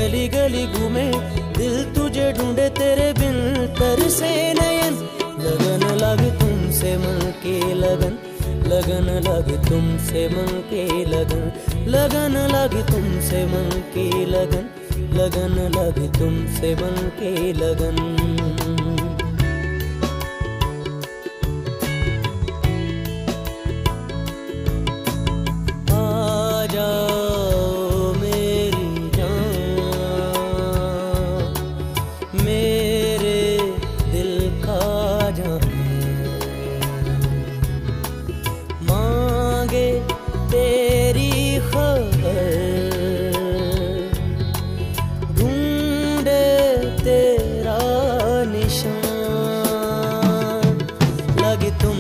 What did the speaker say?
गली गली घूमे, दिल तुझे ढूंढे तेरे बिन तरसे नयन। लगन लगे तुमसे मन की लगन, लगन लगे तुमसे मन की लगन, लगन लगे तुमसे मन की लगन, लगन लगे तुमसे मन की लगन।